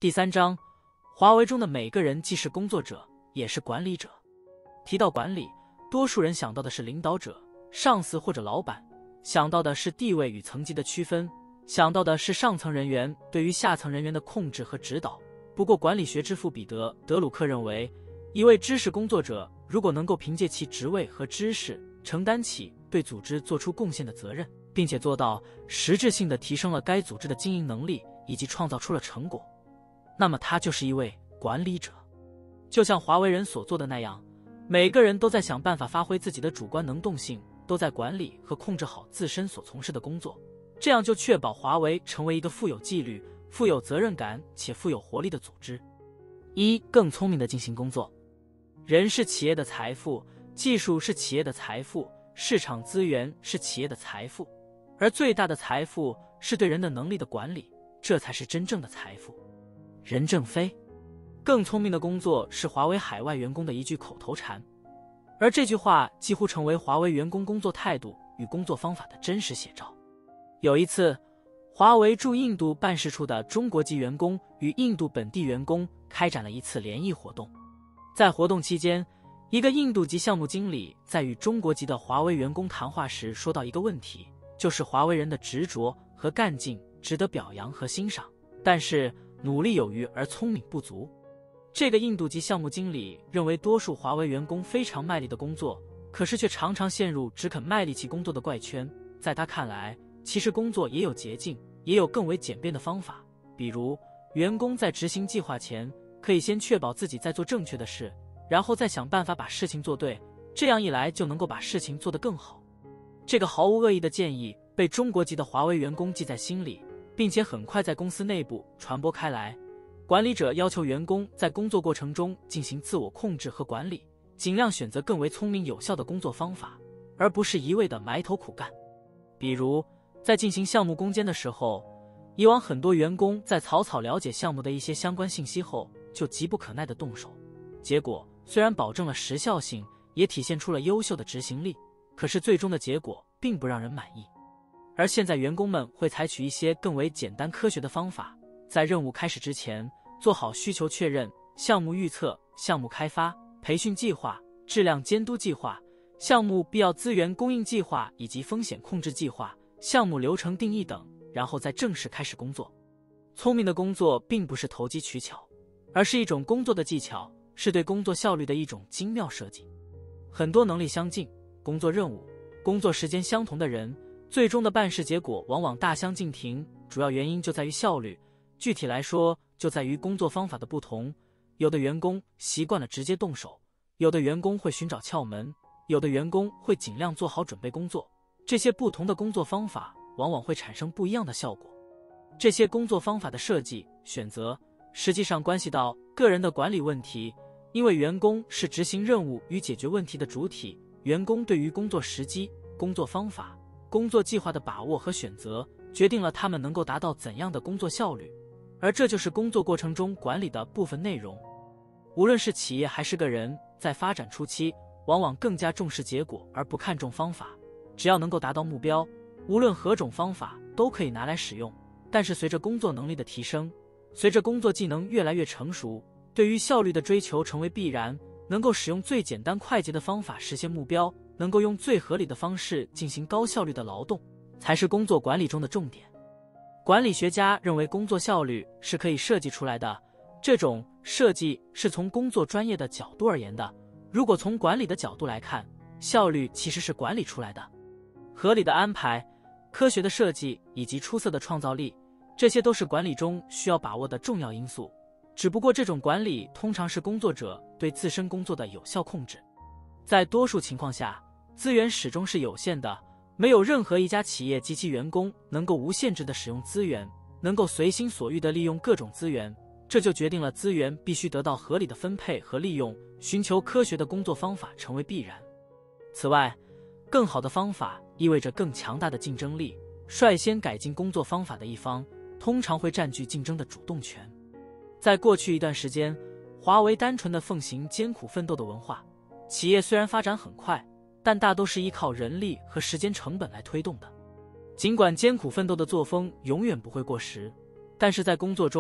第3章，华为中的每个人既是工作者，也是管理者。提到管理，多数人想到的是领导者、上司或者老板，想到的是地位与层级的区分，想到的是上层人员对于下层人员的控制和指导。不过管理学之父彼得·德鲁克认为，一位知识工作者如果能够凭借其职位和知识承担起对组织做出贡献的责任，并且做到实质性地提升了该组织的经营能力以及创造出了成果，那么他就是一位管理者。就像华为人所做的那样，每个人都在想办法发挥自己的主观能动性，都在管理和控制好自身所从事的工作，这样就确保华为成为一个富有纪律、富有责任感且富有活力的组织。更聪明地进行工作。人是企业的财富，技术是企业的财富，市场资源是企业的财富，而最大的财富是对人的能力的管理，这才是真正的财富。任正非，更聪明的工作是华为海外员工的一句口头禅，而这句话几乎成为华为员工工作态度与工作方法的真实写照。有一次，华为驻印度办事处的中国籍员工与印度本地员工开展了一次联谊活动。在活动期间，一个印度籍项目经理在与中国籍的华为员工谈话时说到一个问题，就是华为人的执着和干劲值得表扬和欣赏，但是努力有余而聪明不足。这个印度籍项目经理认为多数华为员工非常卖力的工作，可是却常常陷入只肯卖力气工作的怪圈。在他看来，其实工作也有捷径，也有更为简便的方法，比如员工在执行计划前可以先确保自己在做正确的事，然后再想办法把事情做对，这样一来就能够把事情做得更好。这个毫无恶意的建议被中国籍的华为员工记在心里，并且很快在公司内部传播开来。管理者要求员工在工作过程中进行自我控制和管理，尽量选择更为聪明有效的工作方法，而不是一味的埋头苦干。比如在进行项目攻坚的时候，以往很多员工在草草了解项目的一些相关信息后就急不可耐地动手，结果虽然保证了时效性，也体现出了优秀的执行力，可是最终的结果并不让人满意。而现在员工们会采取一些更为简单科学的方法，在任务开始之前做好需求确认、项目预测、项目开发、培训计划、质量监督计划、项目必要资源供应计划以及风险控制计划、项目流程定义等，然后再正式开始工作。聪明的工作并不是投机取巧，而是一种工作的技巧，是对工作效率的一种精妙设计。很多能力相近、工作任务、工作时间相同的人，最终的办事结果往往大相径庭，主要原因就在于效率。具体来说，就在于工作方法的不同，有的员工习惯了直接动手，有的员工会寻找窍门，有的员工会尽量做好准备工作。这些不同的工作方法往往会产生不一样的效果。这些工作方法的设计、选择，实际上关系到个人的管理问题，因为员工是执行任务与解决问题的主体，员工对于工作时机、工作方法、工作计划的把握和选择，决定了他们能够达到怎样的工作效率，而这就是工作过程中管理的部分内容。无论是企业还是个人，在发展初期，往往更加重视结果而不看重方法。只要能够达到目标，无论何种方法都可以拿来使用。但是随着工作能力的提升，随着工作技能越来越成熟，对于效率的追求成为必然，能够使用最简单快捷的方法实现目标，能够用最合理的方式进行高效率的劳动，才是工作管理中的重点。管理学家认为工作效率是可以设计出来的，这种设计是从工作专业的角度而言的。如果从管理的角度来看，效率其实是管理出来的。合理的安排、科学的设计以及出色的创造力，这些都是管理中需要把握的重要因素。只不过这种管理通常是工作者对自身工作的有效控制。在多数情况下，资源始终是有限的，没有任何一家企业及其员工能够无限制地使用资源，能够随心所欲地利用各种资源，这就决定了资源必须得到合理的分配和利用，寻求科学的工作方法成为必然。此外，更好的方法意味着更强大的竞争力，率先改进工作方法的一方通常会占据竞争的主动权。在过去一段时间，华为单纯的奉行艰苦奋斗的文化，企业虽然发展很快，但大都是依靠人力和时间成本来推动的。尽管艰苦奋斗的作风永远不会过时，但是在工作中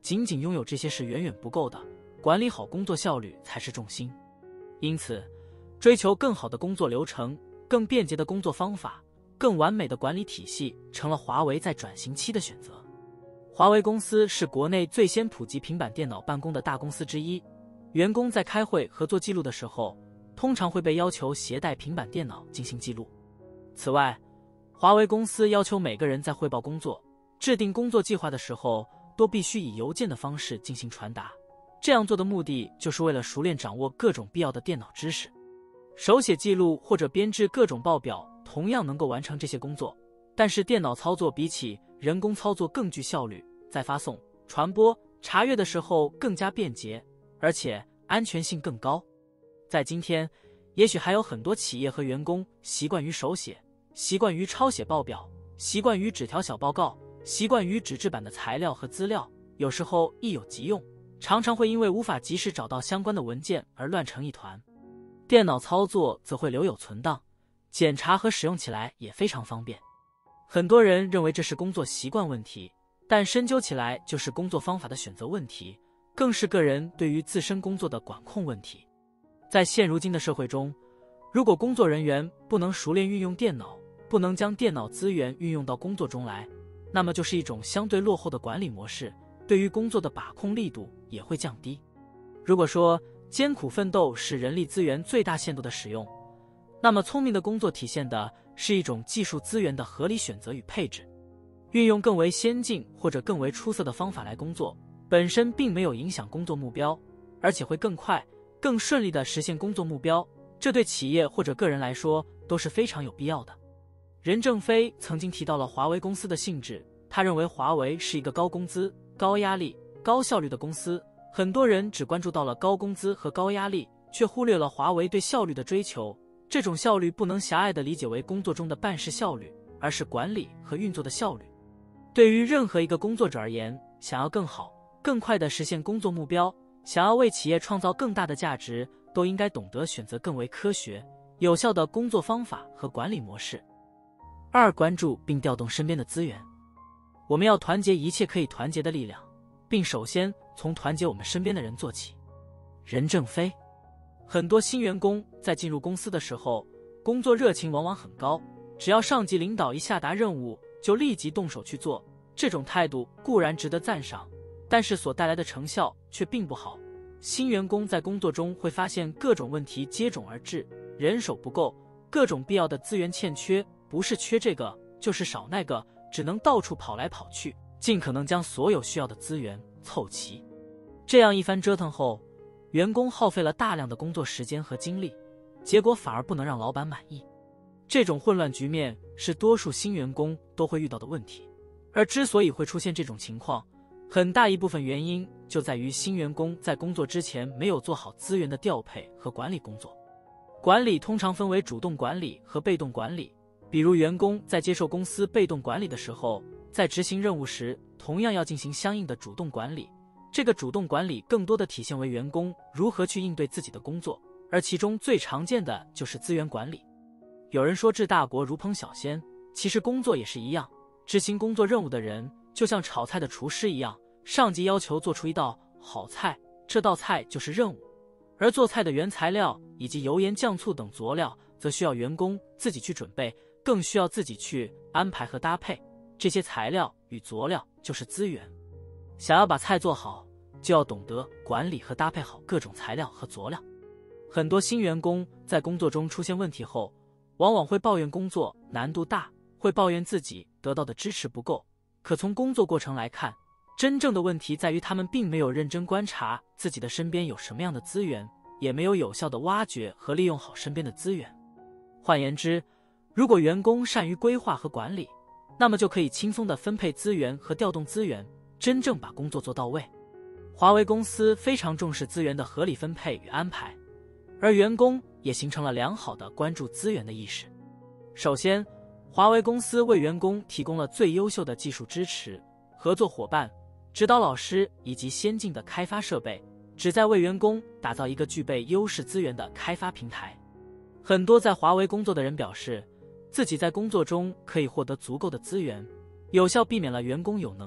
仅仅拥有这些是远远不够的，管理好工作效率才是重心。因此，追求更好的工作流程、更便捷的工作方法、更完美的管理体系，成了华为在转型期的选择。华为公司是国内最先普及平板电脑办公的大公司之一，员工在开会和做记录的时候，通常会被要求携带平板电脑进行记录。此外，华为公司要求每个人在汇报工作、制定工作计划的时候，都必须以邮件的方式进行传达。这样做的目的就是为了熟练掌握各种必要的电脑知识。手写记录或者编制各种报表同样能够完成这些工作，但是电脑操作比起人工操作更具效率，在发送、传播、查阅的时候更加便捷，而且安全性更高。在今天，也许还有很多企业和员工习惯于手写，习惯于抄写报表，习惯于纸条小报告，习惯于纸质版的材料和资料，有时候一有急用，常常会因为无法及时找到相关的文件而乱成一团。电脑操作则会留有存档，检查和使用起来也非常方便。很多人认为这是工作习惯问题，但深究起来就是工作方法的选择问题，更是个人对于自身工作的管控问题。在现如今的社会中，如果工作人员不能熟练运用电脑，不能将电脑资源运用到工作中来，那么就是一种相对落后的管理模式，对于工作的把控力度也会降低。如果说艰苦奋斗是人力资源最大限度的使用，那么聪明的工作体现的是一种技术资源的合理选择与配置。运用更为先进或者更为出色的方法来工作，本身并没有影响工作目标，而且会更快、更顺利地实现工作目标，这对企业或者个人来说都是非常有必要的。任正非曾经提到了华为公司的性质，他认为华为是一个高工资、高压力、高效率的公司。很多人只关注到了高工资和高压力，却忽略了华为对效率的追求。这种效率不能狭隘地理解为工作中的办事效率，而是管理和运作的效率。对于任何一个工作者而言，想要更好、更快地实现工作目标，想要为企业创造更大的价值，都应该懂得选择更为科学、有效的工作方法和管理模式。二、关注并调动身边的资源。我们要团结一切可以团结的力量，并首先从团结我们身边的人做起。任正非。很多新员工在进入公司的时候，工作热情往往很高，只要上级领导一下达任务，就立即动手去做。这种态度固然值得赞赏，但是所带来的成效却并不好。新员工在工作中会发现各种问题接踵而至，人手不够，各种必要的资源欠缺，不是缺这个就是少那个，只能到处跑来跑去，尽可能将所有需要的资源凑齐。这样一番折腾后，员工耗费了大量的工作时间和精力，结果反而不能让老板满意。这种混乱局面是多数新员工都会遇到的问题，而之所以会出现这种情况，很大一部分原因就在于新员工在工作之前没有做好资源的调配和管理工作。管理通常分为主动管理和被动管理，比如员工在接受公司被动管理的时候，在执行任务时同样要进行相应的主动管理。这个主动管理更多的体现为员工如何去应对自己的工作，而其中最常见的就是资源管理。有人说治大国如烹小鲜，其实工作也是一样，执行工作任务的人就像炒菜的厨师一样，上级要求做出一道好菜，这道菜就是任务，而做菜的原材料以及油盐酱醋等佐料则需要员工自己去准备，更需要自己去安排和搭配。这些材料与佐料就是资源。想要把菜做好，就要懂得管理和搭配好各种材料和佐料。很多新员工在工作中出现问题后，往往会抱怨工作难度大，会抱怨自己得到的支持不够。可从工作过程来看，真正的问题在于他们并没有认真观察自己的身边有什么样的资源，也没有有效地挖掘和利用好身边的资源。换言之，如果员工善于规划和管理，那么就可以轻松地分配资源和调动资源，真正把工作做到位。华为公司非常重视资源的合理分配与安排，而员工也形成了良好的关注资源的意识。首先，华为公司为员工提供了最优秀的技术支持、合作伙伴、指导老师以及先进的开发设备，旨在为员工打造一个具备优势资源的开发平台。很多在华为工作的人表示，自己在工作中可以获得足够的资源，有效避免了员工有能力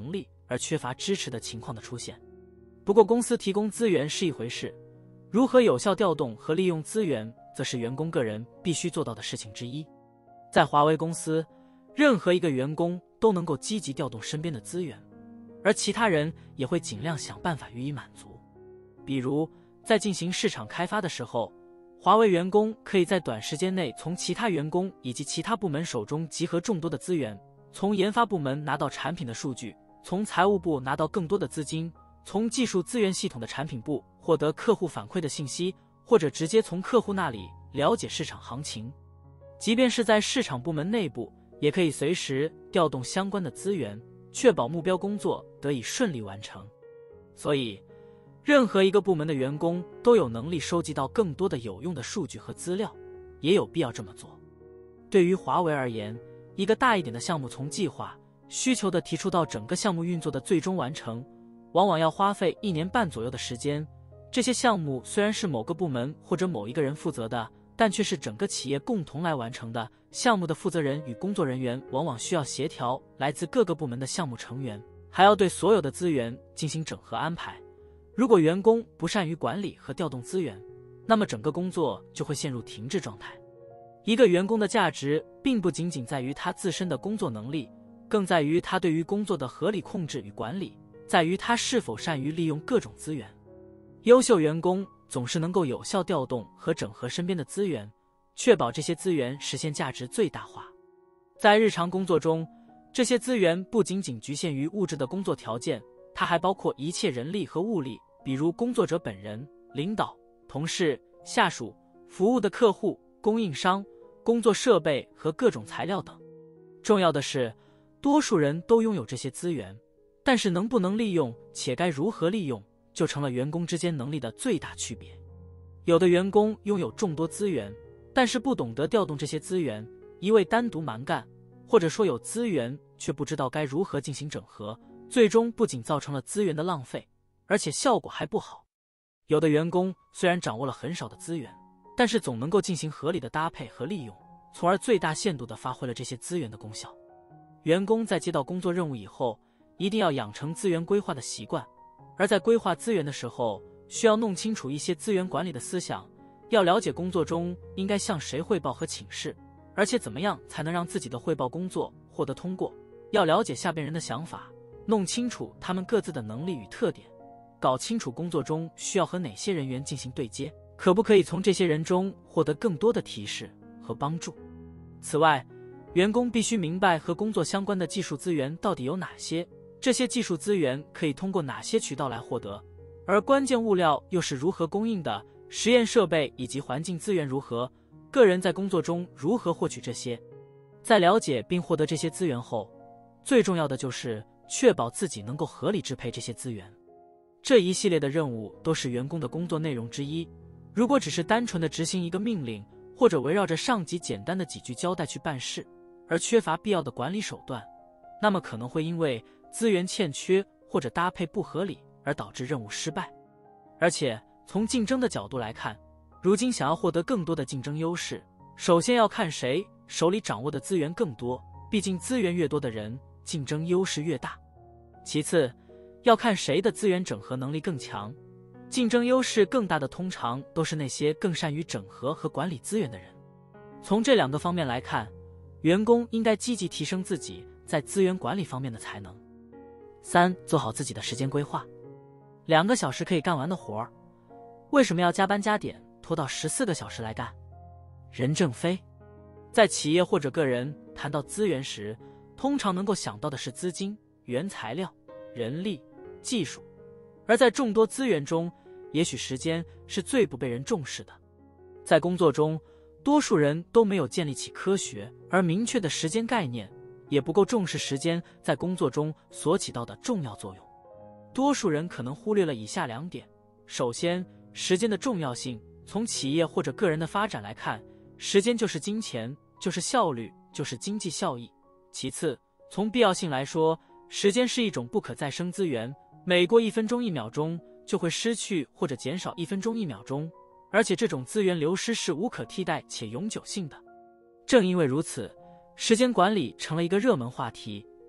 而缺乏支持的情况的出现。不过，公司提供资源是一回事，如何有效调动和利用资源，则是员工个人必须做到的事情之一。在华为公司，任何一个员工都能够积极调动身边的资源，而其他人也会尽量想办法予以满足。比如，在进行市场开发的时候，华为员工可以在短时间内从其他员工以及其他部门手中集合众多的资源，从研发部门拿到产品的数据，从财务部拿到更多的资金，从技术资源系统的产品部获得客户反馈的信息，或者直接从客户那里了解市场行情。即便是在市场部门内部，也可以随时调动相关的资源，确保目标工作得以顺利完成。所以，任何一个部门的员工都有能力收集到更多的有用的数据和资料，也有必要这么做。对于华为而言，一个大一点的项目从计划、需求的提出到整个项目运作的最终完成，往往要花费1年半左右的时间。这些项目虽然是某个部门或者某一个人负责的，但却是整个企业共同来完成的。项目的负责人与工作人员往往需要协调来自各个部门的项目成员，还要对所有的资源进行整合安排。如果员工不善于管理和调动资源，那么整个工作就会陷入停滞状态。一个员工的价值并不仅仅在于他自身的工作能力，更在于他对于工作的合理控制与管理，在于他是否善于利用各种资源。优秀员工总是能够有效调动和整合身边的资源，确保这些资源实现价值最大化。在日常工作中，这些资源不仅仅局限于物质的工作条件，它还包括一切人力和物力，比如工作者本人、领导、同事、下属、服务的客户、供应商、工作设备和各种材料等。重要的是，多数人都拥有这些资源，但是能不能利用且该如何利用，就成了员工之间能力的最大区别。有的员工拥有众多资源，但是不懂得调动这些资源，一味单独蛮干，或者说有资源却不知道该如何进行整合，最终不仅造成了资源的浪费，而且效果还不好。有的员工虽然掌握了很少的资源，但是总能够进行合理的搭配和利用，从而最大限度地发挥了这些资源的功效。员工在接到工作任务以后，一定要养成资源规划的习惯，而在规划资源的时候，需要弄清楚一些资源管理的思想，要了解工作中应该向谁汇报和请示，而且怎么样才能让自己的汇报工作获得通过。要了解下边人的想法，弄清楚他们各自的能力与特点，搞清楚工作中需要和哪些人员进行对接，可不可以从这些人中获得更多的提示和帮助。此外，员工必须明白和工作相关的技术资源到底有哪些，这些技术资源可以通过哪些渠道来获得，而关键物料又是如何供应的，实验设备以及环境资源如何，个人在工作中如何获取这些。在了解并获得这些资源后，最重要的就是确保自己能够合理支配这些资源。这一系列的任务都是员工的工作内容之一，如果只是单纯的执行一个命令，或者围绕着上级简单的几句交代去办事，而缺乏必要的管理手段，那么可能会因为资源欠缺或者搭配不合理而导致任务失败。而且从竞争的角度来看，如今想要获得更多的竞争优势，首先要看谁手里掌握的资源更多，毕竟资源越多的人，竞争优势越大。其次，要看谁的资源整合能力更强，竞争优势更大的通常都是那些更善于整合和管理资源的人。从这两个方面来看，员工应该积极提升自己在资源管理方面的才能。3. 做好自己的时间规划。2个小时可以干完的活儿，为什么要加班加点拖到14个小时来干？任正非。在企业或者个人谈到资源时，通常能够想到的是资金、原材料、人力、技术，而在众多资源中，也许时间是最不被人重视的。在工作中，多数人都没有建立起科学而明确的时间概念，也不够重视时间在工作中所起到的重要作用。多数人可能忽略了以下2点。首先，时间的重要性。从企业或者个人的发展来看，时间就是金钱，就是效率，就是经济效益。其次，从必要性来说，时间是一种不可再生资源，每过1分钟1秒钟就会失去或者减少1分钟1秒钟，而且这种资源流失是无可替代且永久性的。正因为如此，时间管理成了一个热门话题，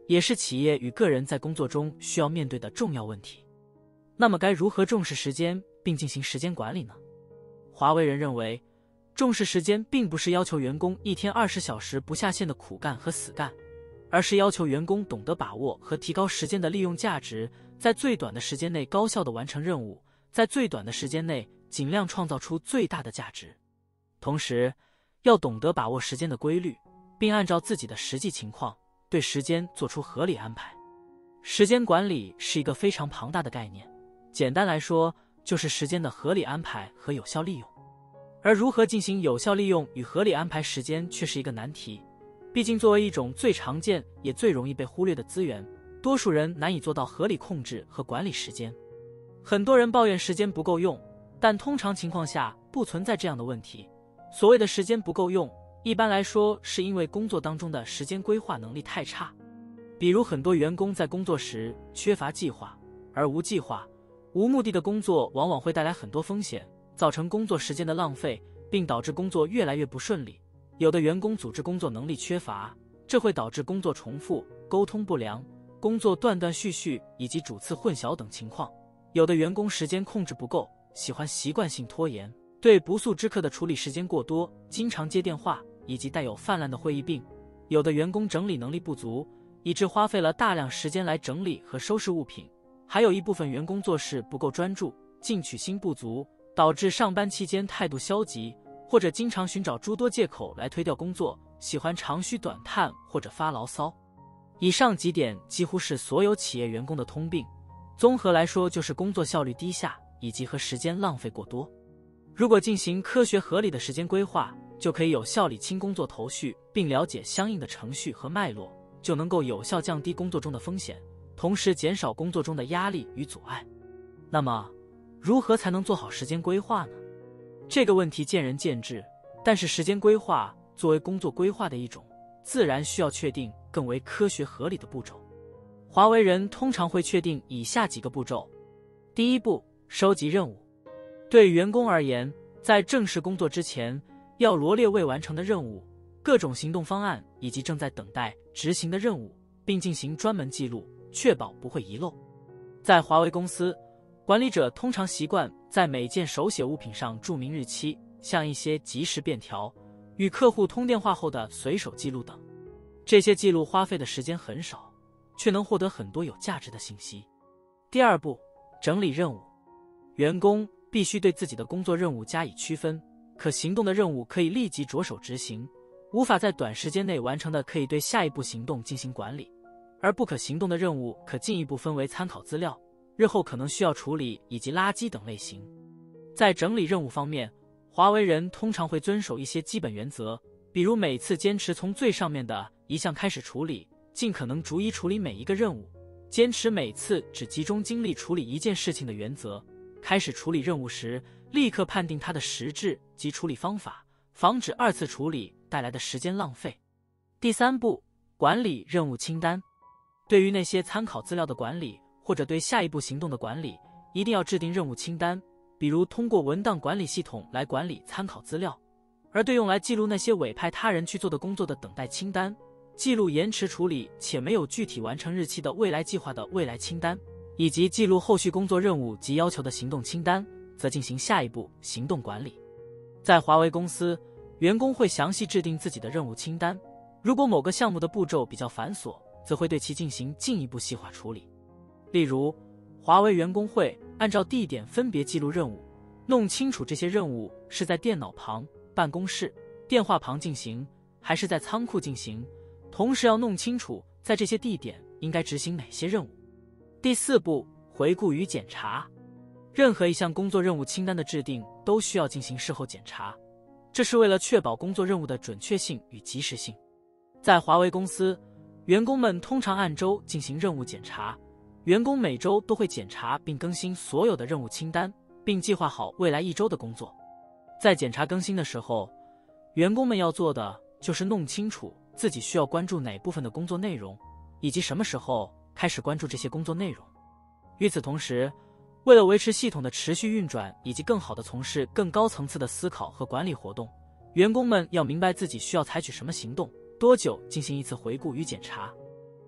也是企业与个人在工作中需要面对的重要问题。那么该如何重视时间并进行时间管理呢？华为人认为，重视时间并不是要求员工一天20小时不下线的苦干和死干，而是要求员工懂得把握和提高时间的利用价值，在最短的时间内高效地完成任务，在最短的时间内尽量创造出最大的价值。同时，要懂得把握时间的规律，并按照自己的实际情况对时间做出合理安排。时间管理是一个非常庞大的概念，简单来说，就是时间的合理安排和有效利用。而如何进行有效利用与合理安排时间却是一个难题，毕竟作为一种最常见也最容易被忽略的资源，多数人难以做到合理控制和管理时间。很多人抱怨时间不够用，但通常情况下不存在这样的问题。所谓的时间不够用，一般来说是因为工作当中的时间规划能力太差。比如很多员工在工作时缺乏计划，而无计划、无目的的工作往往会带来很多风险，造成工作时间的浪费，并导致工作越来越不顺利。有的员工组织工作能力缺乏，这会导致工作重复、沟通不良、工作断断续续以及主次混淆等情况。有的员工时间控制不够，喜欢习惯性拖延，对不速之客的处理时间过多，经常接电话，以及带有泛滥的会议病。有的员工整理能力不足，以致花费了大量时间来整理和收拾物品。还有一部分员工做事不够专注，进取心不足，导致上班期间态度消极，或者经常寻找诸多借口来推掉工作，喜欢长吁短叹或者发牢骚。以上几点几乎是所有企业员工的通病，综合来说就是工作效率低下以及和时间浪费过多。如果进行科学合理的时间规划，就可以有效理清工作头绪，并了解相应的程序和脉络，就能够有效降低工作中的风险，同时减少工作中的压力与阻碍。那么，如何才能做好时间规划呢？这个问题见仁见智，但是时间规划作为工作规划的一种，自然需要确定更为科学合理的步骤。华为人通常会确定以下几个步骤。第一步，收集任务。对员工而言，在正式工作之前，要罗列未完成的任务、各种行动方案以及正在等待执行的任务，并进行专门记录，确保不会遗漏。在华为公司，管理者通常习惯在每件手写物品上注明日期，像一些即时便条、与客户通电话后的随手记录等。这些记录花费的时间很少，却能获得很多有价值的信息。第二步，整理任务。员工必须对自己的工作任务加以区分，可行动的任务可以立即着手执行，无法在短时间内完成的可以对下一步行动进行管理，而不可行动的任务可进一步分为参考资料、日后可能需要处理以及垃圾等类型。在整理任务方面，华为人通常会遵守一些基本原则，比如每次坚持从最上面的一项开始处理，尽可能逐一处理每一个任务，坚持每次只集中精力处理一件事情的原则。开始处理任务时，立刻判定它的实质及处理方法，防止二次处理带来的时间浪费。第三步，管理任务清单。对于那些参考资料的管理，或者对下一步行动的管理，一定要制定任务清单，比如通过文档管理系统来管理参考资料，而对用来记录那些委派他人去做的工作的等待清单，记录延迟处理且没有具体完成日期的未来计划的未来清单，以及记录后续工作任务及要求的行动清单，则进行下一步行动管理。在华为公司，员工会详细制定自己的任务清单，如果某个项目的步骤比较繁琐，则会对其进行进一步细化处理。例如，华为员工会按照地点分别记录任务，弄清楚这些任务是在电脑旁、办公室、电话旁进行，还是在仓库进行，同时要弄清楚在这些地点应该执行哪些任务。第四步，回顾与检查。任何一项工作任务清单的制定都需要进行事后检查，这是为了确保工作任务的准确性与及时性。在华为公司，员工们通常按周进行任务检查，员工每周都会检查并更新所有的任务清单，并计划好未来一周的工作。在检查更新的时候，员工们要做的就是弄清楚自己需要关注哪部分的工作内容，以及什么时候开始关注这些工作内容。与此同时，为了维持系统的持续运转以及更好地从事更高层次的思考和管理活动，员工们要明白自己需要采取什么行动，多久进行一次回顾与检查。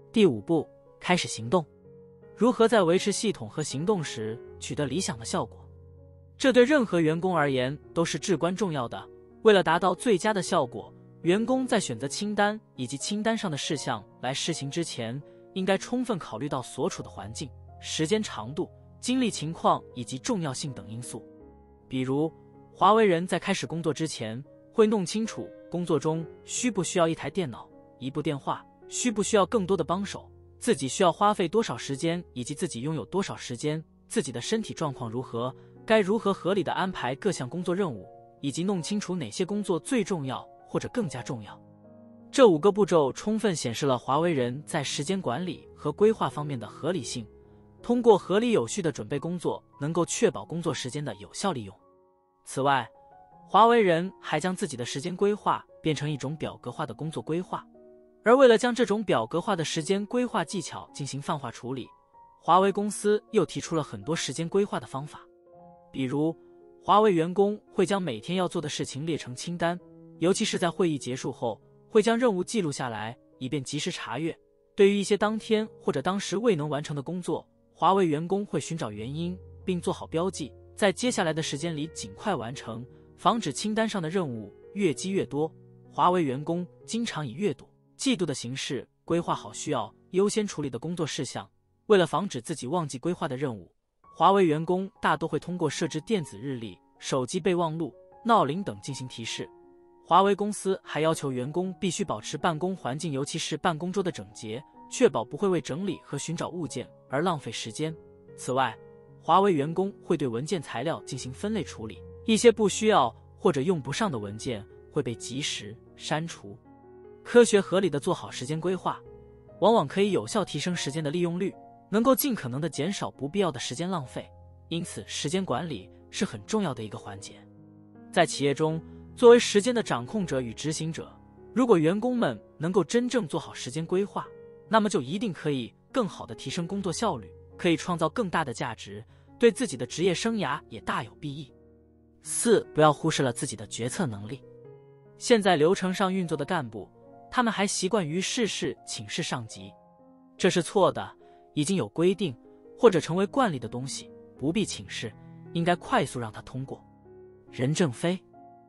第5步，开始行动。如何在维持系统和行动时取得理想的效果？这对任何员工而言都是至关重要的。为了达到最佳的效果，员工在选择清单以及清单上的事项来施行之前，应该充分考虑到所处的环境、时间长度、精力情况以及重要性等因素。比如，华为人在开始工作之前，会弄清楚工作中需不需要一台电脑、一部电话，需不需要更多的帮手，自己需要花费多少时间，以及自己拥有多少时间，自己的身体状况如何，该如何合理的安排各项工作任务，以及弄清楚哪些工作最重要或者更加重要。这5个步骤充分显示了华为人在时间管理和规划方面的合理性。通过合理有序的准备工作，能够确保工作时间的有效利用。此外，华为人还将自己的时间规划变成一种表格化的工作规划。而为了将这种表格化的时间规划技巧进行泛化处理，华为公司又提出了很多时间规划的方法。比如，华为员工会将每天要做的事情列成清单，尤其是在会议结束后，会将任务记录下来，以便及时查阅。对于一些当天或者当时未能完成的工作，华为员工会寻找原因，并做好标记，在接下来的时间里尽快完成，防止清单上的任务越积越多。华为员工经常以月度、季度的形式规划好需要优先处理的工作事项。为了防止自己忘记规划的任务，华为员工大多会通过设置电子日历、手机备忘录、闹铃等进行提示。华为公司还要求员工必须保持办公环境，尤其是办公桌的整洁，确保不会为整理和寻找物件而浪费时间。此外，华为员工会对文件材料进行分类处理，一些不需要或者用不上的文件会被及时删除。科学合理的做好时间规划，往往可以有效提升时间的利用率，能够尽可能的减少不必要的时间浪费。因此，时间管理是很重要的一个环节。在企业中，作为时间的掌控者与执行者，如果员工们能够真正做好时间规划，那么就一定可以更好地提升工作效率，可以创造更大的价值，对自己的职业生涯也大有裨益。4. 不要忽视了自己的决策能力。现在流程上运作的干部，他们还习惯于事事请示上级，这是错的。已经有规定或者成为惯例的东西，不必请示，应该快速让它通过。任正非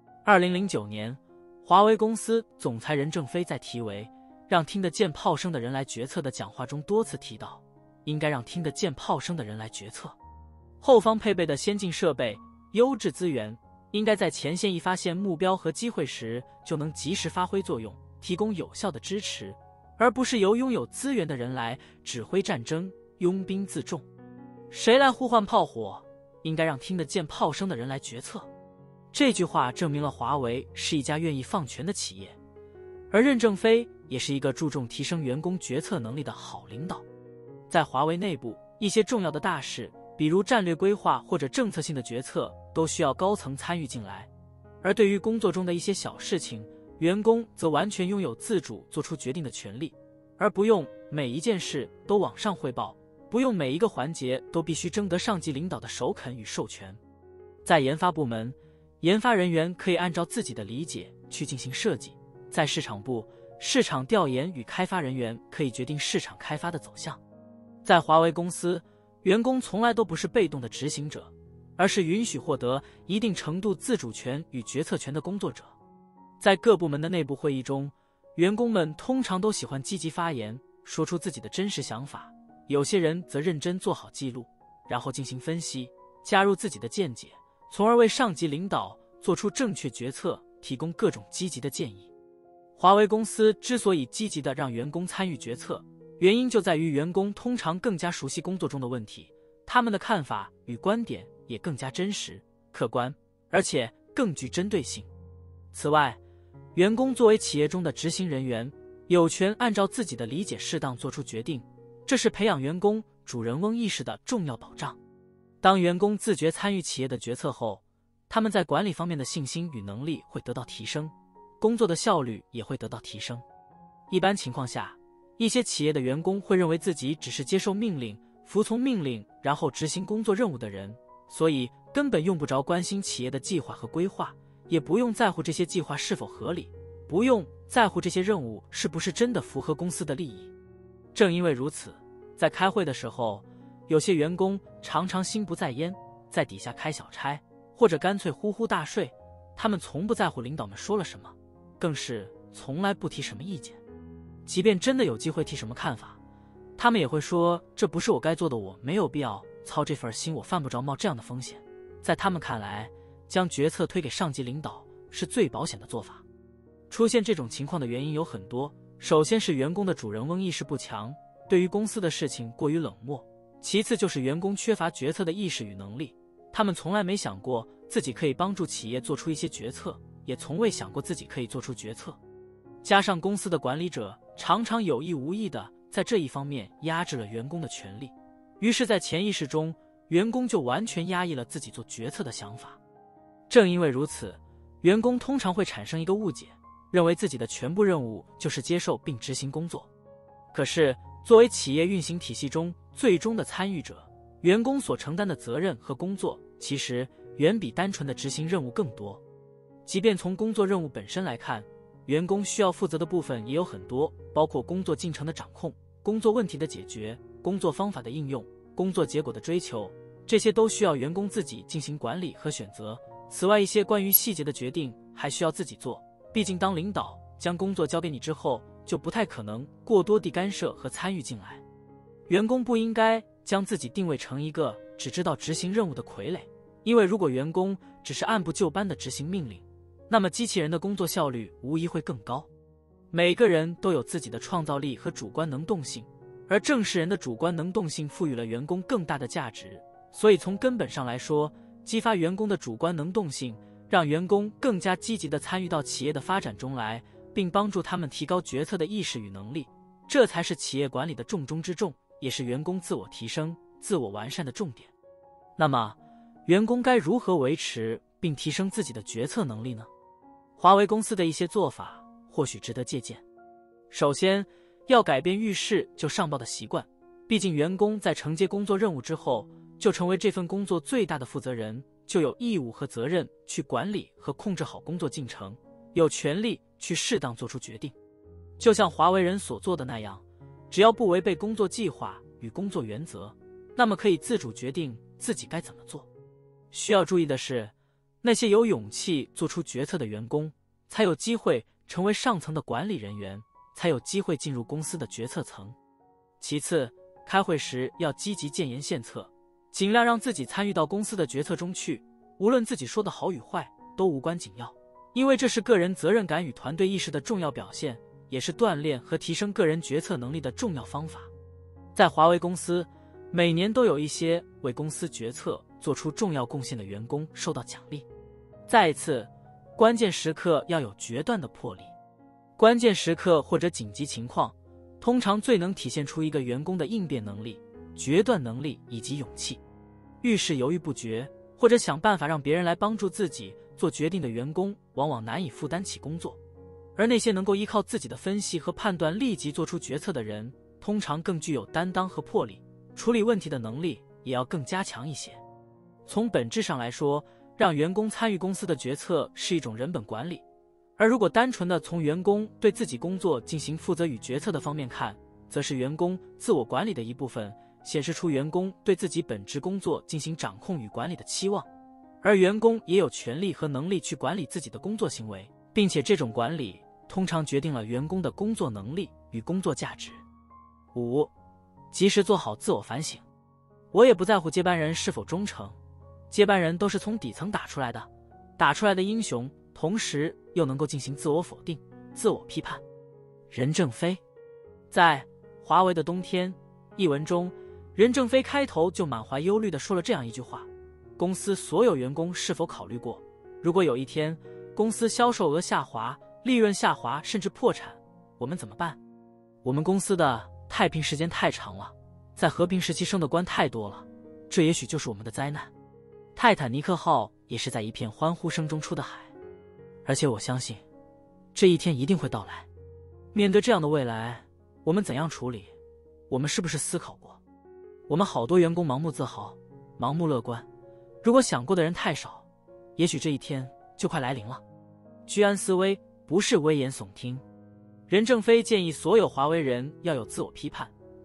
2009年，华为公司总裁任正非在题为让听得见炮声的人来决策的讲话中多次提到，应该让听得见炮声的人来决策。后方配备的先进设备、优质资源，应该在前线一发现目标和机会时就能及时发挥作用，提供有效的支持，而不是由拥有资源的人来指挥战争、拥兵自重。谁来呼唤炮火，应该让听得见炮声的人来决策。这句话证明了华为是一家愿意放权的企业，而任正非也是一个注重提升员工决策能力的好领导。在华为内部，一些重要的大事，比如战略规划或者政策性的决策，都需要高层参与进来。而对于工作中的一些小事情，员工则完全拥有自主做出决定的权利，而不用每一件事都往上汇报，不用每一个环节都必须征得上级领导的首肯与授权。在研发部门，研发人员可以按照自己的理解去进行设计；在市场部，市场调研与开发人员可以决定市场开发的走向。在华为公司，员工从来都不是被动的执行者，而是允许获得一定程度自主权与决策权的工作者。在各部门的内部会议中，员工们通常都喜欢积极发言，说出自己的真实想法，有些人则认真做好记录，然后进行分析，加入自己的见解，从而为上级领导做出正确决策提供各种积极的建议。华为公司之所以积极地让员工参与决策，原因就在于员工通常更加熟悉工作中的问题，他们的看法与观点也更加真实、客观，而且更具针对性。此外，员工作为企业中的执行人员，有权按照自己的理解适当做出决定，这是培养员工主人翁意识的重要保障。当员工自觉参与企业的决策后，他们在管理方面的信心与能力会得到提升，工作的效率也会得到提升。一般情况下，一些企业的员工会认为自己只是接受命令、服从命令，然后执行工作任务的人，所以根本用不着关心企业的计划和规划，也不用在乎这些计划是否合理，不用在乎这些任务是不是真的符合公司的利益。 正因为如此，在开会的时候，有些员工常常心不在焉，在底下开小差，或者干脆呼呼大睡。他们从不在乎领导们说了什么，更是从来不提什么意见。即便真的有机会提什么看法，他们也会说这不是我该做的，我没有必要操这份心，我犯不着冒这样的风险。在他们看来，将决策推给上级领导是最保险的做法。出现这种情况的原因有很多，首先是员工的主人翁意识不强，对于公司的事情过于冷漠；其次就是员工缺乏决策的意识与能力，他们从来没想过自己可以帮助企业做出一些决策，也从未想过自己可以做出决策。加上公司的管理者常常有意无意地在这一方面压制了员工的权利，于是在潜意识中，员工就完全压抑了自己做决策的想法。正因为如此，员工通常会产生一个误解，认为自己的全部任务就是接受并执行工作。可是，作为企业运行体系中最终的参与者，员工所承担的责任和工作其实远比单纯的执行任务更多。即便从工作任务本身来看，员工需要负责的部分也有很多，包括工作进程的掌控、工作问题的解决、工作方法的应用、工作结果的追求，这些都需要员工自己进行管理和选择。此外，一些关于细节的决定还需要自己做，毕竟当领导将工作交给你之后，就不太可能过多地干涉和参与进来。员工不应该将自己定位成一个只知道执行任务的傀儡，因为如果员工只是按部就班地执行命令，那么机器人的工作效率无疑会更高。每个人都有自己的创造力和主观能动性，而正是人的主观能动性赋予了员工更大的价值，所以从根本上来说，激发员工的主观能动性，让员工更加积极地参与到企业的发展中来，并帮助他们提高决策的意识与能力，这才是企业管理的重中之重，也是员工自我提升、自我完善的重点。那么，员工该如何维持并提升自己的决策能力呢？华为公司的一些做法或许值得借鉴。首先，要改变遇事就上报的习惯，毕竟员工在承接工作任务之后，就成为这份工作最大的负责人，就有义务和责任去管理和控制好工作进程，有权利去适当做出决定。就像华为人所做的那样，只要不违背工作计划与工作原则，那么可以自主决定自己该怎么做。需要注意的是，那些有勇气做出决策的员工，才有机会成为上层的管理人员，才有机会进入公司的决策层。其次，开会时要积极建言献策，尽量让自己参与到公司的决策中去，无论自己说的好与坏，都无关紧要，因为这是个人责任感与团队意识的重要表现，也是锻炼和提升个人决策能力的重要方法。在华为公司，每年都有一些为公司决策做出重要贡献的员工受到奖励。再一次，关键时刻要有决断的魄力。关键时刻或者紧急情况，通常最能体现出一个员工的应变能力、决断能力以及勇气。遇事犹豫不决，或者想办法让别人来帮助自己做决定的员工，往往难以负担起工作。而那些能够依靠自己的分析和判断立即做出决策的人，通常更具有担当和魄力，处理问题的能力也要更加强一些。从本质上来说，让员工参与公司的决策是一种人本管理，而如果单纯的从员工对自己工作进行负责与决策的方面看，则是员工自我管理的一部分，显示出员工对自己本职工作进行掌控与管理的期望，而员工也有权利和能力去管理自己的工作行为，并且这种管理通常决定了员工的工作能力与工作价值。5. 及时做好自我反省。我也不在乎接班人是否忠诚，接班人都是从底层打出来的，打出来的英雄，同时又能够进行自我否定、自我批判。任正非在《华为的冬天》一文中，任正非开头就满怀忧虑地说了这样一句话：公司所有员工是否考虑过，如果有一天公司销售额下滑、利润下滑甚至破产，我们怎么办？我们公司的太平时间太长了，在和平时期升的官太多了，这也许就是我们的灾难。泰坦尼克号也是在一片欢呼声中出的海，而且我相信这一天一定会到来。面对这样的未来，我们怎样处理？我们是不是思考过？我们好多员工盲目自豪、盲目乐观，如果想过的人太少，也许这一天就快来临了。居安思危，不是危言耸听。任正非建议所有华为人要有自我批判，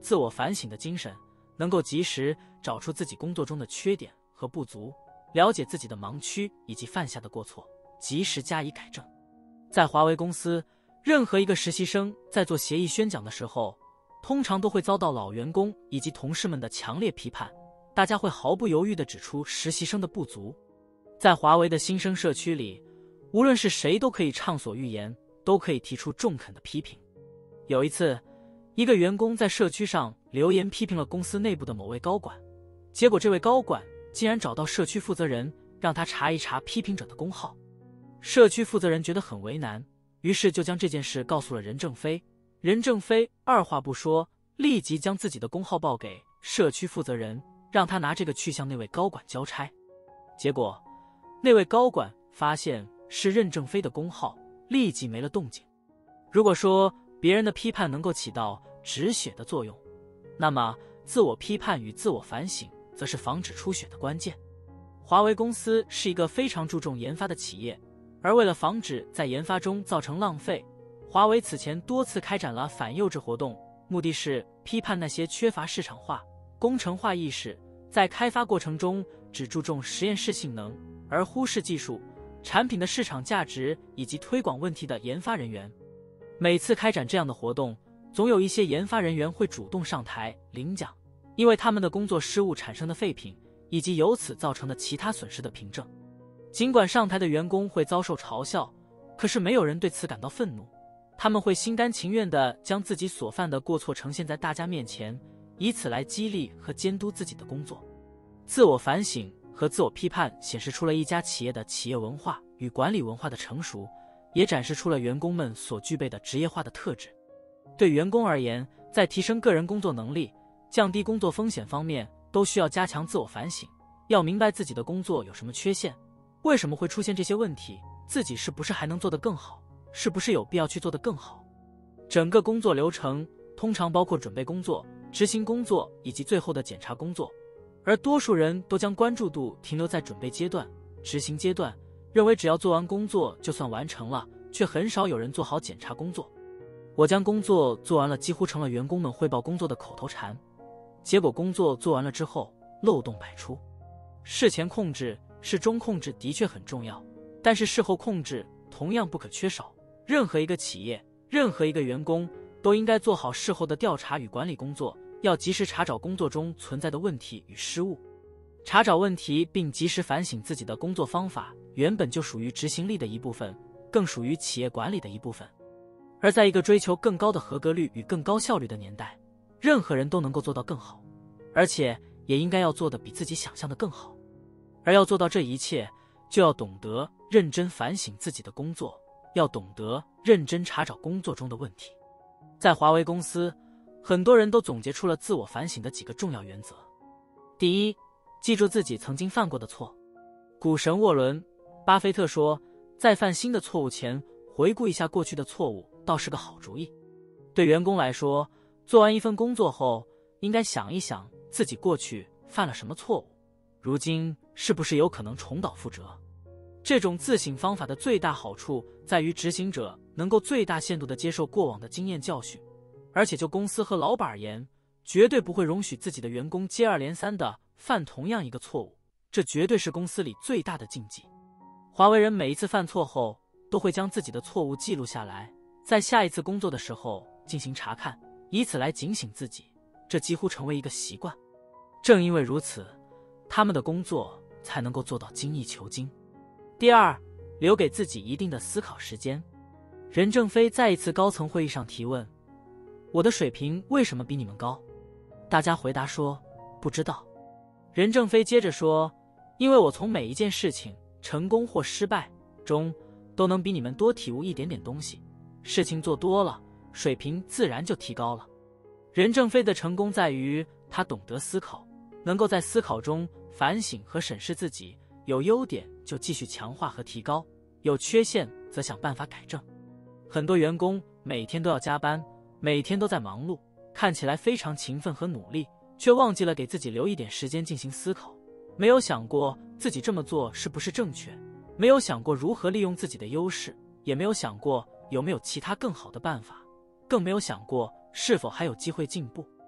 自我反省的精神，能够及时找出自己工作中的缺点和不足，了解自己的盲区以及犯下的过错，及时加以改正。在华为公司，任何一个实习生在做协议宣讲的时候，通常都会遭到老员工以及同事们的强烈批判，大家会毫不犹豫地指出实习生的不足。在华为的新生社区里，无论是谁都可以畅所欲言，都可以提出中肯的批评。有一次，一个员工在社区上留言批评了公司内部的某位高管，结果这位高管竟然找到社区负责人，让他查一查批评者的公号。社区负责人觉得很为难，于是就将这件事告诉了任正非。任正非二话不说，立即将自己的公号报给社区负责人，让他拿这个去向那位高管交差。结果那位高管发现是任正非的公号，立即没了动静。如果说别人的批判能够起到止血的作用，那么自我批判与自我反省则是防止出血的关键。华为公司是一个非常注重研发的企业，而为了防止在研发中造成浪费，华为此前多次开展了反幼稚活动，目的是批判那些缺乏市场化、工程化意识，在开发过程中只注重实验室性能，而忽视技术、产品的市场价值以及推广问题的研发人员。每次开展这样的活动，总有一些研发人员会主动上台领奖，因为他们的工作失误产生的废品，以及由此造成的其他损失的凭证。尽管上台的员工会遭受嘲笑，可是没有人对此感到愤怒，他们会心甘情愿地将自己所犯的过错呈现在大家面前，以此来激励和监督自己的工作。自我反省和自我批判显示出了一家企业的企业文化与管理文化的成熟，也展示出了员工们所具备的职业化的特质。对员工而言，在提升个人工作能力、降低工作风险方面，都需要加强自我反省，要明白自己的工作有什么缺陷，为什么会出现这些问题，自己是不是还能做得更好，是不是有必要去做得更好。整个工作流程通常包括准备工作、执行工作以及最后的检查工作，而多数人都将关注度停留在准备阶段、执行阶段，认为只要做完工作就算完成了，却很少有人做好检查工作。我将工作做完了几乎成了员工们汇报工作的口头禅，结果工作做完了之后漏洞百出。事前控制、事中控制的确很重要，但是事后控制同样不可缺少。任何一个企业、任何一个员工都应该做好事后的调查与管理工作，要及时查找工作中存在的问题与失误。查找问题并及时反省自己的工作方法，原本就属于执行力的一部分，更属于企业管理的一部分。而在一个追求更高的合格率与更高效率的年代，任何人都能够做到更好，而且也应该要做得比自己想象的更好。而要做到这一切，就要懂得认真反省自己的工作，要懂得认真查找工作中的问题。在华为公司，很多人都总结出了自我反省的几个重要原则。第一，记住自己曾经犯过的错。股神沃伦·巴菲特说，在犯新的错误前，回顾一下过去的错误倒是个好主意。对员工来说，做完一份工作后，应该想一想自己过去犯了什么错误，如今是不是有可能重蹈覆辙。这种自省方法的最大好处在于执行者能够最大限度地接受过往的经验教训，而且就公司和老板而言，绝对不会容许自己的员工接二连三地犯同样一个错误，这绝对是公司里最大的禁忌。华为人每一次犯错后，都会将自己的错误记录下来，在下一次工作的时候进行查看，以此来警醒自己，这几乎成为一个习惯。正因为如此，他们的工作才能够做到精益求精。第二，留给自己一定的思考时间。任正非在一次高层会议上提问，我的水平为什么比你们高？大家回答说，不知道。任正非接着说，因为我从每一件事情成功或失败中都能比你们多体悟一点点东西，事情做多了，水平自然就提高了。任正非的成功在于他懂得思考，能够在思考中反省和审视自己，有优点就继续强化和提高，有缺陷则想办法改正。很多员工每天都要加班，每天都在忙碌，看起来非常勤奋和努力，却忘记了给自己留一点时间进行思考，没有想过自己这么做是不是正确，没有想过如何利用自己的优势，也没有想过有没有其他更好的办法，更没有想过是否还有机会进步。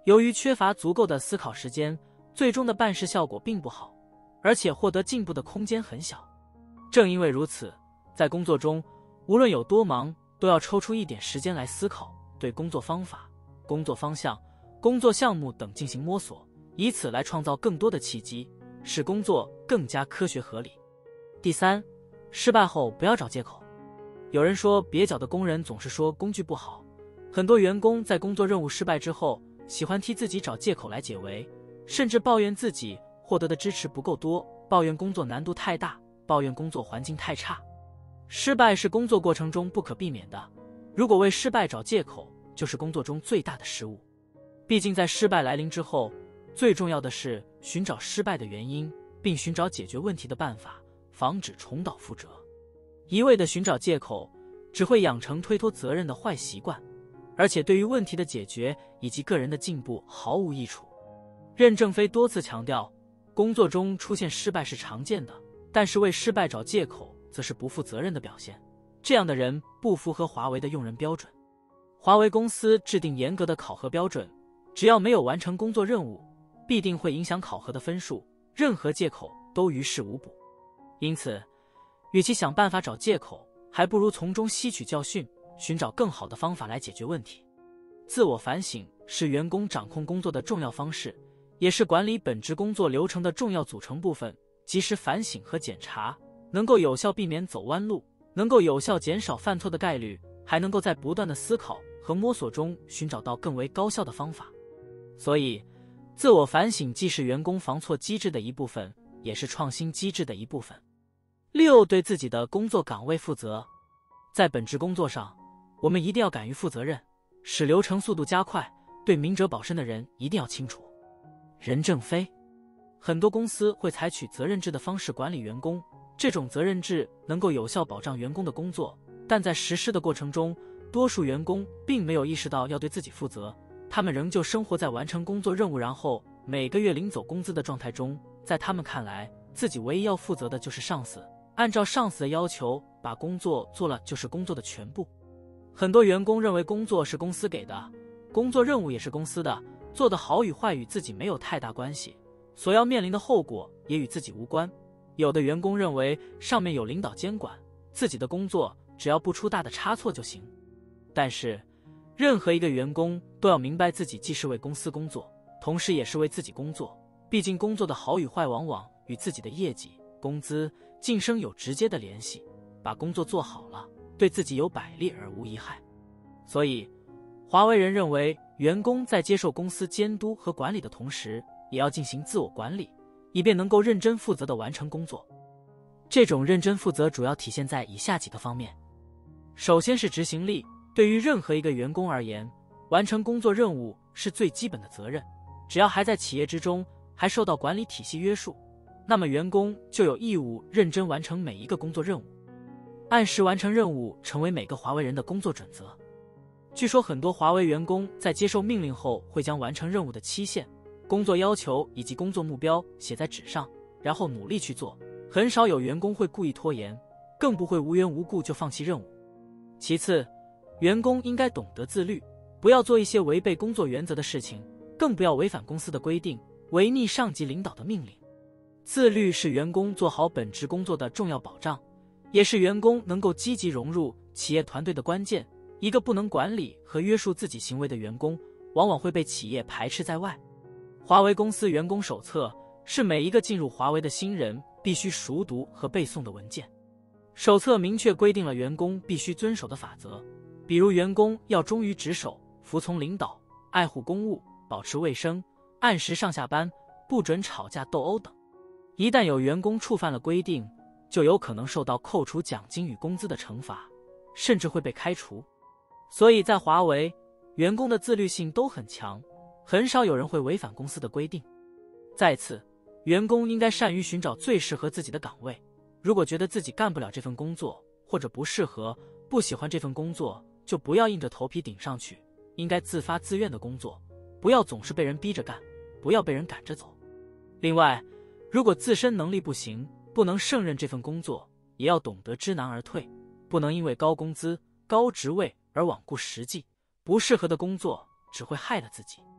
由于缺乏足够的思考时间，最终的办事效果并不好，而且获得进步的空间很小。正因为如此，在工作中，无论有多忙，都要抽出一点时间来思考，对工作方法、工作方向、工作项目等进行摸索，以此来创造更多的契机，使工作更加科学合理。第三，失败后不要找借口。有人说蹩脚的工人总是说工具不好，很多员工在工作任务失败之后，喜欢替自己找借口来解围，甚至抱怨自己获得的支持不够多，抱怨工作难度太大，抱怨工作环境太差。失败是工作过程中不可避免的，如果为失败找借口，就是工作中最大的失误。毕竟在失败来临之后，最重要的是寻找失败的原因，并寻找解决问题的办法，防止重蹈覆辙。一味的寻找借口，只会养成推脱责任的坏习惯，而且对于问题的解决以及个人的进步毫无益处。任正非多次强调，工作中出现失败是常见的，但是为失败找借口则是不负责任的表现，这样的人不符合华为的用人标准。华为公司制定严格的考核标准，只要没有完成工作任务，必定会影响考核的分数，任何借口都于事无补。因此，与其想办法找借口，还不如从中吸取教训，寻找更好的方法来解决问题。自我反省是员工掌控工作的重要方式，也是管理本职工作流程的重要组成部分。及时反省和检查，能够有效避免走弯路，能够有效减少犯错的概率，还能够在不断的思考和摸索中寻找到更为高效的方法。所以，自我反省既是员工防错机制的一部分，也是创新机制的一部分。6. 对自己的工作岗位负责。在本职工作上，我们一定要敢于负责任，使流程速度加快，对明哲保身的人一定要清楚。任正非。很多公司会采取责任制的方式管理员工，这种责任制能够有效保障员工的工作，但在实施的过程中，多数员工并没有意识到要对自己负责，他们仍旧生活在完成工作任务然后每个月领走工资的状态中。在他们看来，自己唯一要负责的就是上司，按照上司的要求把工作做了就是工作的全部。很多员工认为工作是公司给的，工作任务也是公司的，做得好与坏与自己没有太大关系，所要面临的后果也与自己无关。有的员工认为上面有领导监管，自己的工作只要不出大的差错就行。但是，任何一个员工都要明白自己既是为公司工作，同时也是为自己工作。毕竟工作的好与坏往往与自己的业绩、工资、晋升有直接的联系，把工作做好了，对自己有百利而无一害。所以，华为人认为，员工在接受公司监督和管理的同时，也要进行自我管理，以便能够认真负责地完成工作。这种认真负责主要体现在以下几个方面。首先是执行力，对于任何一个员工而言，完成工作任务是最基本的责任。只要还在企业之中，还受到管理体系约束，那么员工就有义务认真完成每一个工作任务。按时完成任务成为每个华为人的工作准则。据说很多华为员工在接受命令后会将完成任务的期限、工作要求以及工作目标写在纸上，然后努力去做。很少有员工会故意拖延，更不会无缘无故就放弃任务。其次，员工应该懂得自律，不要做一些违背工作原则的事情，更不要违反公司的规定，违逆上级领导的命令。自律是员工做好本职工作的重要保障，也是员工能够积极融入企业团队的关键。一个不能管理和约束自己行为的员工，往往会被企业排斥在外。华为公司员工手册是每一个进入华为的新人必须熟读和背诵的文件。手册明确规定了员工必须遵守的法则，比如员工要忠于职守、服从领导、爱护公务、保持卫生、按时上下班、不准吵架斗殴等。一旦有员工触犯了规定，就有可能受到扣除奖金与工资的惩罚，甚至会被开除。所以在华为，员工的自律性都很强，很少有人会违反公司的规定。再次，员工应该善于寻找最适合自己的岗位。如果觉得自己干不了这份工作，或者不适合、不喜欢这份工作，就不要硬着头皮顶上去，应该自发自愿的工作，不要总是被人逼着干，不要被人赶着走。另外，如果自身能力不行，不能胜任这份工作，也要懂得知难而退，不能因为高工资、高职位而罔顾实际，不适合的工作只会害了自己。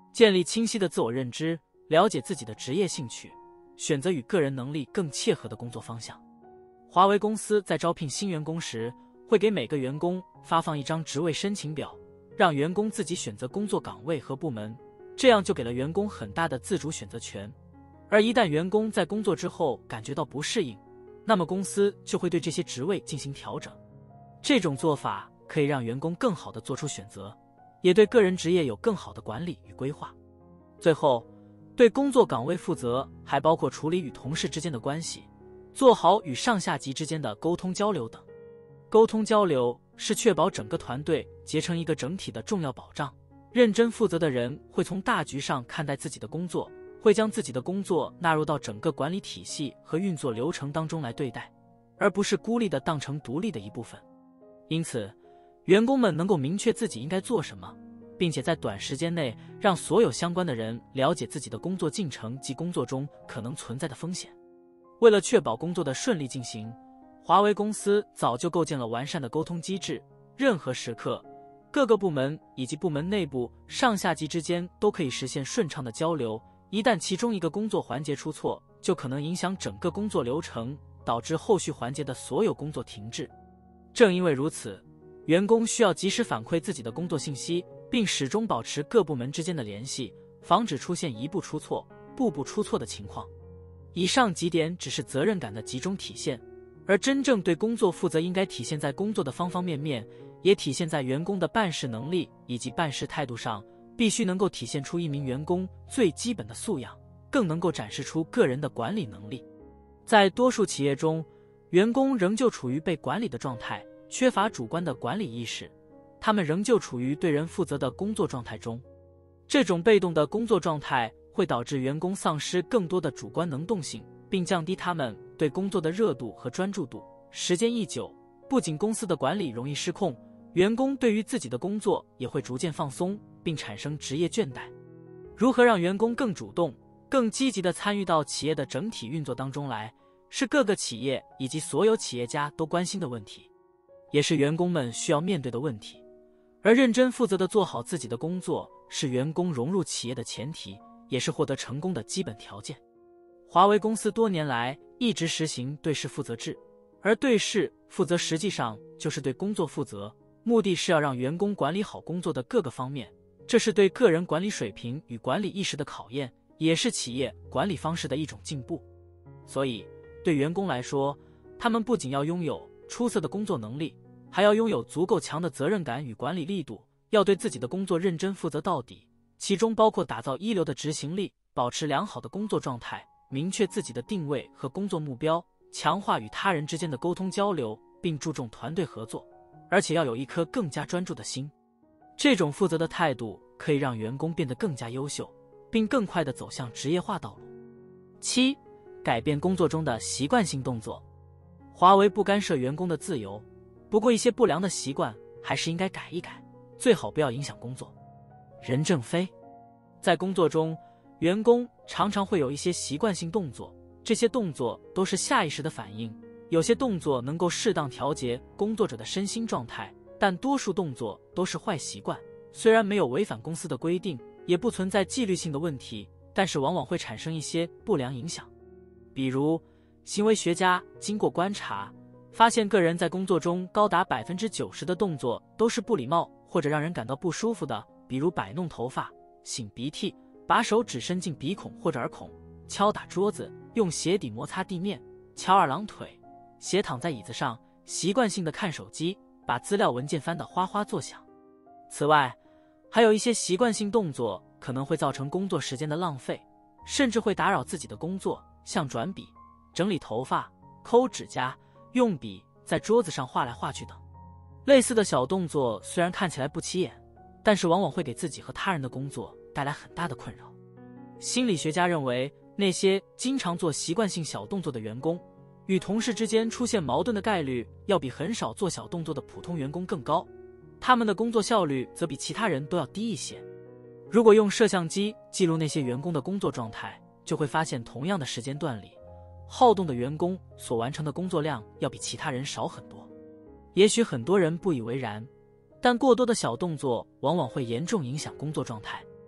建立清晰的自我认知，了解自己的职业兴趣，选择与个人能力更切合的工作方向。华为公司在招聘新员工时，会给每个员工发放一张职位申请表，让员工自己选择工作岗位和部门，这样就给了员工很大的自主选择权。而一旦员工在工作之后感觉到不适应，那么公司就会对这些职位进行调整。这种做法可以让员工更好地做出选择，也对个人职业有更好的管理与规划。最后，对工作岗位负责还包括处理与同事之间的关系，做好与上下级之间的沟通交流等。沟通交流是确保整个团队结成一个整体的重要保障。认真负责的人会从大局上看待自己的工作，会将自己的工作纳入到整个管理体系和运作流程当中来对待，而不是孤立地当成独立的一部分。因此，员工们能够明确自己应该做什么，并且在短时间内让所有相关的人了解自己的工作进程及工作中可能存在的风险。为了确保工作的顺利进行，华为公司早就构建了完善的沟通机制，任何时刻，各个部门以及部门内部上下级之间都可以实现顺畅的交流。一旦其中一个工作环节出错，就可能影响整个工作流程，导致后续环节的所有工作停滞。正因为如此，员工需要及时反馈自己的工作信息，并始终保持各部门之间的联系，防止出现一步出错、步步出错的情况。以上几点只是责任感的集中体现，而真正对工作负责应该体现在工作的方方面面，也体现在员工的办事能力以及办事态度上，必须能够体现出一名员工最基本的素养，更能够展示出个人的管理能力。在多数企业中，员工仍旧处于被管理的状态，缺乏主观的管理意识，他们仍旧处于对人负责的工作状态中。这种被动的工作状态会导致员工丧失更多的主观能动性，并降低他们对工作的热度和专注度。时间一久，不仅公司的管理容易失控，员工对于自己的工作也会逐渐放松，并产生职业倦怠。如何让员工更主动、更积极地参与到企业的整体运作当中来，是各个企业以及所有企业家都关心的问题，也是员工们需要面对的问题。而认真负责地做好自己的工作，是员工融入企业的前提，也是获得成功的基本条件。华为公司多年来一直实行对事负责制，而对事负责实际上就是对工作负责，目的是要让员工管理好工作的各个方面，这是对个人管理水平与管理意识的考验，也是企业管理方式的一种进步。所以，对员工来说，他们不仅要拥有出色的工作能力，还要拥有足够强的责任感与管理力度，要对自己的工作认真负责到底，其中包括打造一流的执行力，保持良好的工作状态，明确自己的定位和工作目标，强化与他人之间的沟通交流，并注重团队合作，而且要有一颗更加专注的心。这种负责的态度可以让员工变得更加优秀，并更快地走向职业化道路。7. 改变工作中的习惯性动作。华为不干涉员工的自由，不过一些不良的习惯还是应该改一改，最好不要影响工作。任正非。在工作中，员工常常会有一些习惯性动作，这些动作都是下意识的反应，有些动作能够适当调节工作者的身心状态，但多数动作都是坏习惯，虽然没有违反公司的规定，也不存在纪律性的问题，但是往往会产生一些不良影响。比如，行为学家经过观察，发现个人在工作中高达 90% 的动作都是不礼貌或者让人感到不舒服的，比如摆弄头发、擤鼻涕、把手指伸进鼻孔或者耳孔、敲打桌子、用鞋底摩擦地面、翘二郎腿、斜躺在椅子上、习惯性的看手机、把资料文件翻得哗哗作响。此外，还有一些习惯性动作可能会造成工作时间的浪费，甚至会打扰自己的工作，像转笔、整理头发、抠指甲、用笔在桌子上画来画去等。类似的小动作虽然看起来不起眼，但是往往会给自己和他人的工作带来很大的困扰。心理学家认为，那些经常做习惯性小动作的员工，与同事之间出现矛盾的概率要比很少做小动作的普通员工更高，他们的工作效率则比其他人都要低一些。如果用摄像机记录那些员工的工作状态，就会发现同样的时间段里，好动的员工所完成的工作量要比其他人少很多。也许很多人不以为然，但过多的小动作往往会严重影响工作状态。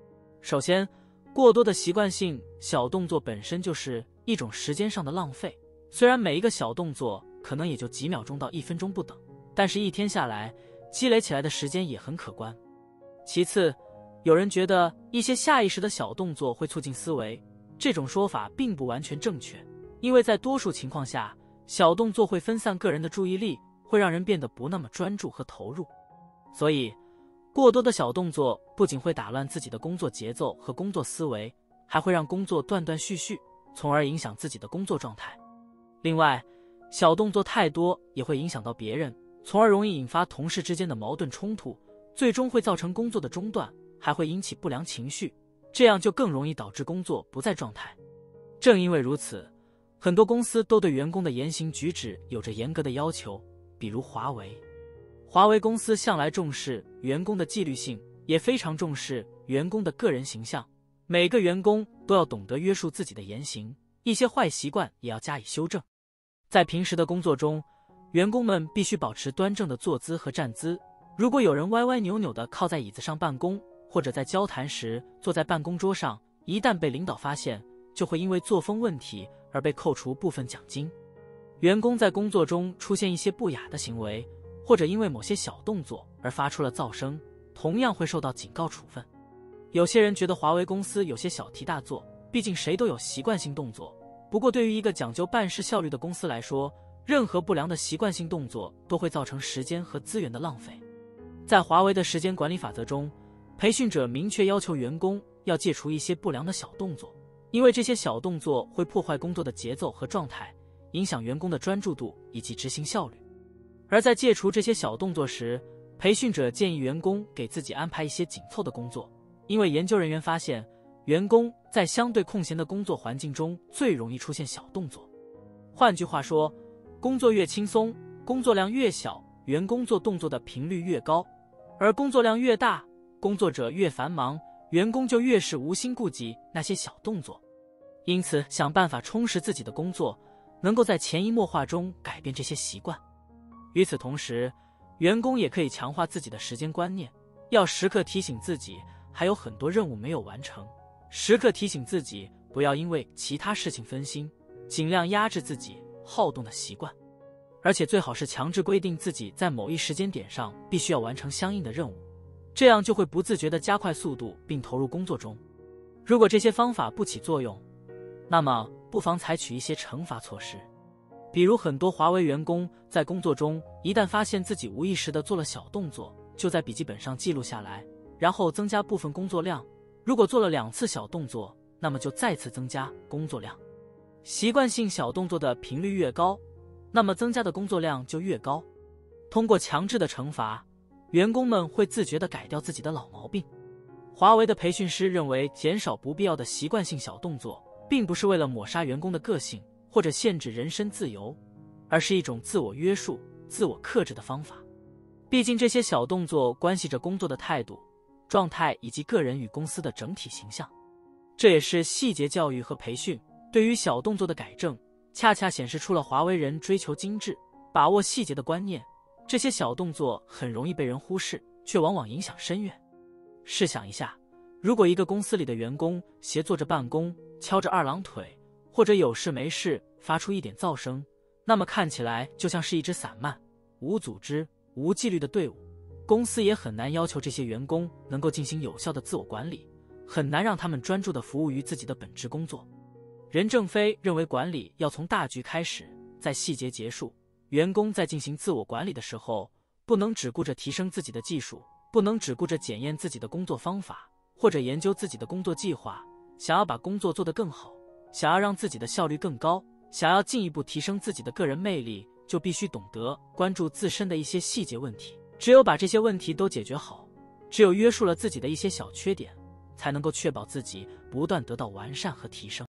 首先，过多的习惯性小动作本身就是一种时间上的浪费，虽然每一个小动作可能也就几秒钟到1分钟不等，但是一天下来，积累起来的时间也很可观。其次，有人觉得一些下意识的小动作会促进思维，这种说法并不完全正确，因为在多数情况下，小动作会分散个人的注意力，会让人变得不那么专注和投入。所以，过多的小动作不仅会打乱自己的工作节奏和工作思维，还会让工作断断续续，从而影响自己的工作状态。另外，小动作太多也会影响到别人，从而容易引发同事之间的矛盾冲突，最终会造成工作的中断，还会引起不良情绪，这样就更容易导致工作不在状态。正因为如此，很多公司都对员工的言行举止有着严格的要求，比如华为。华为公司向来重视员工的纪律性，也非常重视员工的个人形象，每个员工都要懂得约束自己的言行，一些坏习惯也要加以修正。在平时的工作中，员工们必须保持端正的坐姿和站姿，如果有人歪歪扭扭地靠在椅子上办公，或者在交谈时坐在办公桌上，一旦被领导发现，就会因为作风问题而被扣除部分奖金。员工在工作中出现一些不雅的行为，或者因为某些小动作而发出了噪声，同样会受到警告处分。有些人觉得华为公司有些小题大做，毕竟谁都有习惯性动作，不过对于一个讲究办事效率的公司来说，任何不良的习惯性动作都会造成时间和资源的浪费。在华为的时间管理法则中，培训者明确要求员工要戒除一些不良的小动作，因为这些小动作会破坏工作的节奏和状态，影响员工的专注度以及执行效率。而在戒除这些小动作时，培训者建议员工给自己安排一些紧凑的工作，因为研究人员发现，员工在相对空闲的工作环境中最容易出现小动作。换句话说，工作越轻松，工作量越小，员工做动作的频率越高，而工作量越大，工作者越繁忙，员工就越是无心顾及那些小动作。因此，想办法充实自己的工作，能够在潜移默化中改变这些习惯。与此同时，员工也可以强化自己的时间观念，要时刻提醒自己还有很多任务没有完成，时刻提醒自己不要因为其他事情分心，尽量压制自己好动的习惯。而且最好是强制规定自己在某一时间点上必须要完成相应的任务，这样就会不自觉地加快速度并投入工作中。如果这些方法不起作用，那么不妨采取一些惩罚措施。比如很多华为员工在工作中一旦发现自己无意识地做了小动作，就在笔记本上记录下来，然后增加部分工作量。如果做了2次小动作，那么就再次增加工作量。习惯性小动作的频率越高，那么增加的工作量就越高。通过强制的惩罚，员工们会自觉地改掉自己的老毛病。华为的培训师认为，减少不必要的习惯性小动作，并不是为了抹杀员工的个性或者限制人身自由，而是一种自我约束、自我克制的方法。毕竟这些小动作关系着工作的态度、状态以及个人与公司的整体形象。这也是细节教育和培训对于小动作的改正，恰恰显示出了华为人追求精致、把握细节的观念。这些小动作很容易被人忽视，却往往影响深远。试想一下，如果一个公司里的员工斜坐着办公，翘着二郎腿，或者有事没事发出一点噪声，那么看起来就像是一支散漫、无组织、无纪律的队伍。公司也很难要求这些员工能够进行有效的自我管理，很难让他们专注地服务于自己的本职工作。任正非认为，管理要从大局开始，在细节结束。员工在进行自我管理的时候，不能只顾着提升自己的技术，不能只顾着检验自己的工作方法，或者研究自己的工作计划。想要把工作做得更好，想要让自己的效率更高，想要进一步提升自己的个人魅力，就必须懂得关注自身的一些细节问题。只有把这些问题都解决好，只有约束了自己的一些小缺点，才能够确保自己不断得到完善和提升。